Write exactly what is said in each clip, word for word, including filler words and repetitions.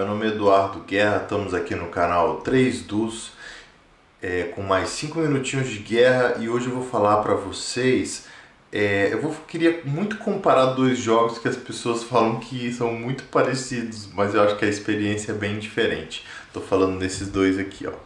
meu nome é Eduardo Guerra, estamos aqui no canal três Dus, é, com mais cinco minutinhos de guerra, e hoje eu vou falar para vocês, é, eu vou, queria muito comparar dois jogos que as pessoas falam que são muito parecidos, mas eu acho que a experiência é bem diferente. Estou falando desses dois aqui, ó.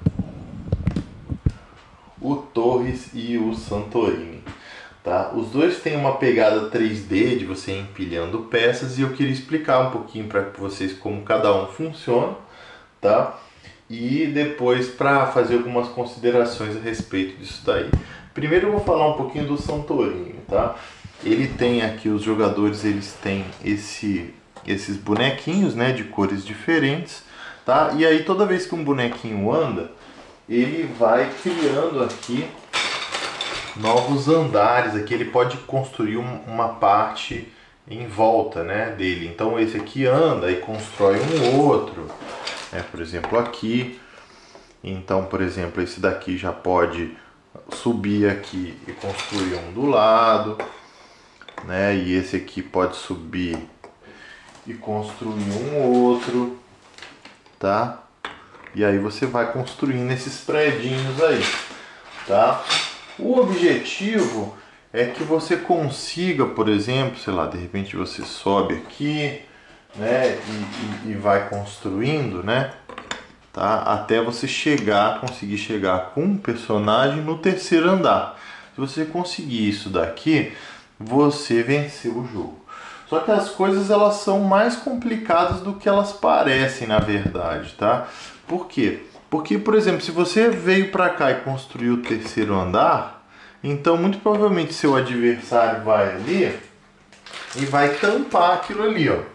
O Torres e o Santorini. Tá? Os dois têm uma pegada três D de você ir empilhando peças, e eu queria explicar um pouquinho para vocês como cada um funciona, tá? E depois para fazer algumas considerações a respeito disso daí. Primeiro eu vou falar um pouquinho do Santorini, tá? Ele tem aqui, os jogadores eles têm esse, esses bonequinhos, né, de cores diferentes, tá? E aí toda vez que um bonequinho anda, ele vai criando aqui novos andares. Aqui ele pode construir um, uma parte em volta, né, dele. Então esse aqui anda e constrói um outro, né, por exemplo aqui. Então, por exemplo, esse daqui já pode subir aqui e construir um do lado, né, e esse aqui pode subir e construir um outro, tá? E aí você vai construindo esses predinhos aí, tá? O objetivo é que você consiga, por exemplo, sei lá, de repente você sobe aqui, né, e, e, e vai construindo, né, tá, até você chegar, conseguir chegar com um personagem no terceiro andar. Se você conseguir isso daqui, você venceu o jogo. Só que as coisas elas são mais complicadas do que elas parecem, na verdade, tá? Por quê? Porque, por exemplo, se você veio para cá e construiu o terceiro andar, então muito provavelmente seu adversário vai ali e vai tampar aquilo ali, ó.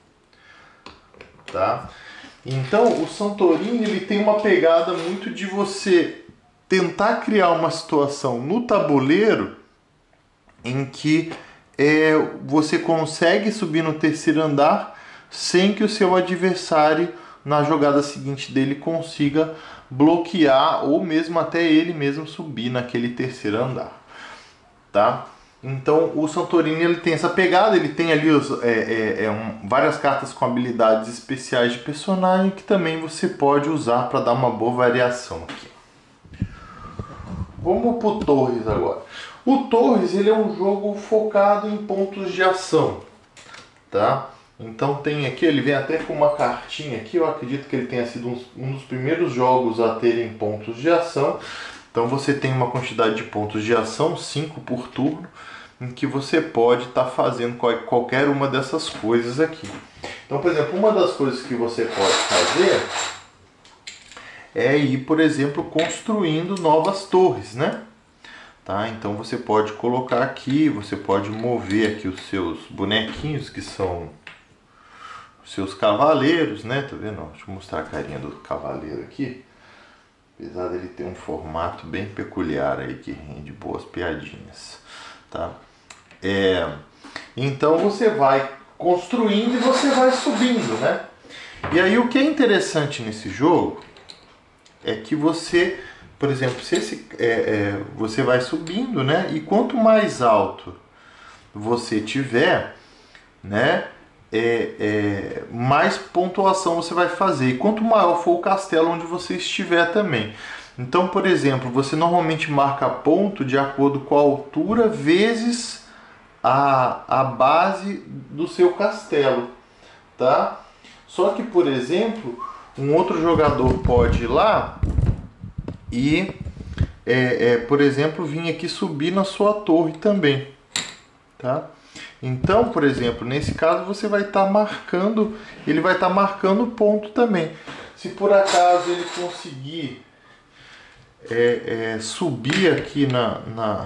Tá? Então o Santorini ele tem uma pegada muito de você tentar criar uma situação no tabuleiro em que é, você consegue subir no terceiro andar sem que o seu adversário na jogada seguinte dele consiga bloquear, ou mesmo até ele mesmo subir naquele terceiro andar, tá? Então o Santorini ele tem essa pegada, ele tem ali os, é, é, é um, várias cartas com habilidades especiais de personagem que também você pode usar para dar uma boa variação aqui. Vamos para o Torres agora. O Torres ele é um jogo focado em pontos de ação, tá? Então tem aqui, ele vem até com uma cartinha aqui, eu acredito que ele tenha sido um, um dos primeiros jogos a terem pontos de ação. Então você tem uma quantidade de pontos de ação, cinco por turno, em que você pode estar tá fazendo qual, qualquer uma dessas coisas aqui. Então, por exemplo, uma das coisas que você pode fazer é ir, por exemplo, construindo novas torres, né? Tá? Então você pode colocar aqui, você pode mover aqui os seus bonequinhos, que são seus cavaleiros, né? Tá vendo? Deixa eu mostrar a carinha do cavaleiro aqui. Apesar dele ter um formato bem peculiar aí que rende boas piadinhas, tá? É, então você vai construindo e você vai subindo, né? E aí o que é interessante nesse jogo é que você, por exemplo, se esse, é, é, você vai subindo, né? E quanto mais alto você tiver, né? É, é, mais pontuação você vai fazer, e quanto maior for o castelo onde você estiver também. Então, por exemplo, você normalmente marca ponto de acordo com a altura vezes a, a base do seu castelo, tá? Só que, por exemplo, um outro jogador pode ir lá e, é, é, por exemplo, vir aqui subir na sua torre também, tá? Então, por exemplo, nesse caso você vai estar tá marcando, ele vai estar tá marcando ponto também. Se por acaso ele conseguir é, é, subir aqui na, na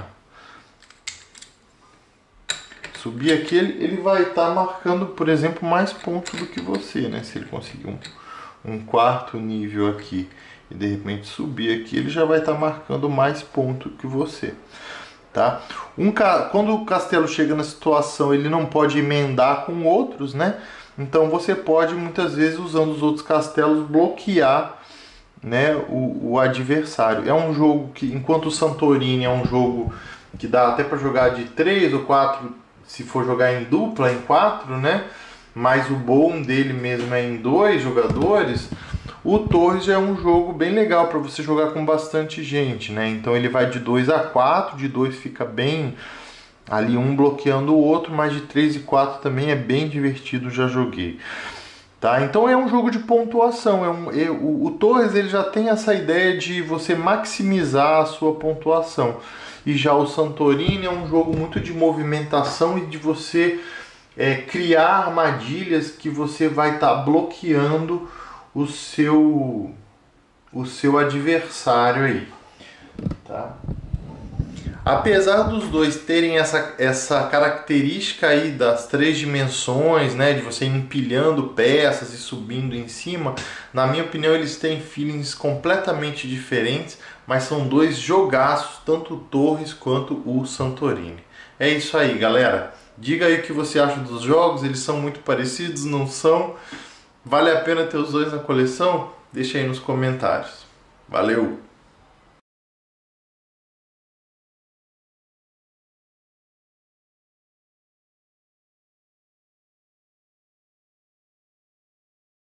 subir aqui, ele, ele vai estar tá marcando, por exemplo, mais pontos do que você, né? Se ele conseguir um, um quarto nível aqui e de repente subir aqui, ele já vai estar tá marcando mais ponto que você. Tá? Um, quando o castelo chega na situação, ele não pode emendar com outros, né? Então você pode muitas vezes, usando os outros castelos, bloquear, né, o, o adversário. É um jogo que, enquanto o Santorini é um jogo que dá até para jogar de três ou quatro, se for jogar em dupla, em quatro, né? mas o bom dele mesmo é em dois jogadores, o Torres já é um jogo bem legal para você jogar com bastante gente, né? Então ele vai de dois a quatro, de dois fica bem ali um bloqueando o outro, mas de três e quatro também é bem divertido, já joguei. Tá? Então é um jogo de pontuação. É um, é, o, o Torres ele já tem essa ideia de você maximizar a sua pontuação. E já o Santorini é um jogo muito de movimentação e de você é, criar armadilhas que você vai estar tá bloqueando o seu, o seu adversário aí. Tá? Apesar dos dois terem essa, essa característica aí das três dimensões, né, de você ir empilhando peças e subindo em cima, na minha opinião eles têm feelings completamente diferentes, mas são dois jogaços, tanto o Torres quanto o Santorini. É isso aí, galera. Diga aí o que você acha dos jogos, eles são muito parecidos, não são? Vale a pena ter os dois na coleção? Deixa aí nos comentários. Valeu!